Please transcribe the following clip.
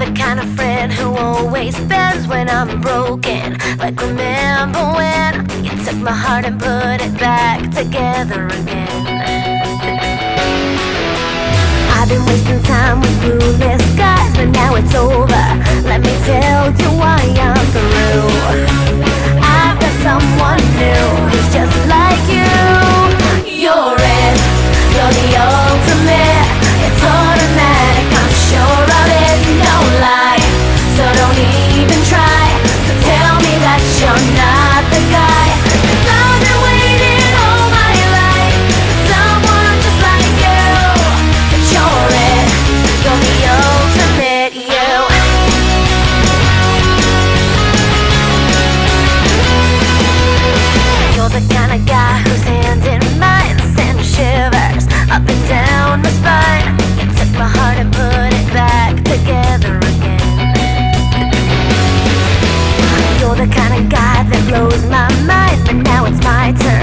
the kind of friend who always bends when I'm broken. Like remember when you took my heart and put it back together again. I've been wasting time with clueless guys, but now it's over. Let me tell you why I'm through. I've got someone new who's just like you. You're it, you're the ultimate. It's automatic, I'm sure of it, no lie. So don't even try to tell me that you're not the guy. 'Cause I've been waiting all my life for someone just like you. But you're it, you're the ultimate you. You're the kind of guy whose hand in mine sends shivers up and down my spine. You took my heart and put it back together again. You're the kind of guy that blows my mind, but now it's my turn.